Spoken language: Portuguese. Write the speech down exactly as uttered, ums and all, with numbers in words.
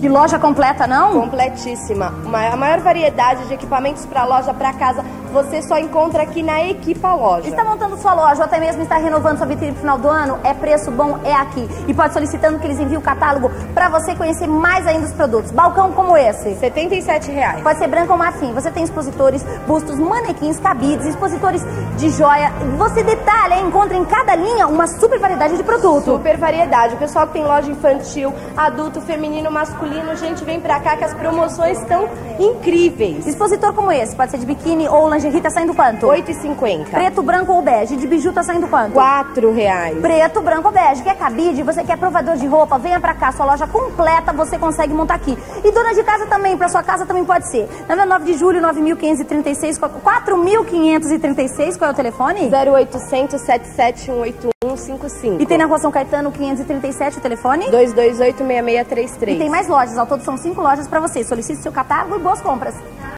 Que loja completa, não? Completíssima. A maior variedade de equipamentos para loja, para casa, você só encontra aqui na Equipa Loja. Está montando sua loja ou até mesmo está renovando sua vitrine no final do ano? É preço bom, é aqui. E pode solicitando que eles enviem o catálogo para você conhecer mais ainda os produtos. Balcão como esse? setenta e sete reais. Pode ser branco ou marfim. Você tem expositores, bustos, manequins, cabides, expositores de joia. Você detalha, encontra em cada linha uma super variedade de produtos. Super variedade. O pessoal que tem loja infantil, adulto, feminino, masculino, gente, vem pra cá que as promoções estão incríveis. Expositor como esse, pode ser de biquíni ou lingerie, tá saindo quanto? oito e cinquenta. Preto, branco ou bege, de biju tá saindo quanto? quatro reais. Preto, branco ou bege. Quer cabide? Você quer provador de roupa? Venha pra cá, sua loja completa você consegue montar aqui. E dona de casa também, pra sua casa também pode ser. Na nove de julho, nove mil quinhentos e trinta e seis, quatro mil quinhentos e trinta e seis, qual é o telefone? zero oitocentos, sete sete um oito um cinco cinco. E tem na rua São Caetano, quinhentos e trinta e sete, o telefone? dois dois oito, seis seis três três. E tem mais lojas, ao todo são cinco lojas pra você. Solicite seu catálogo e boas compras.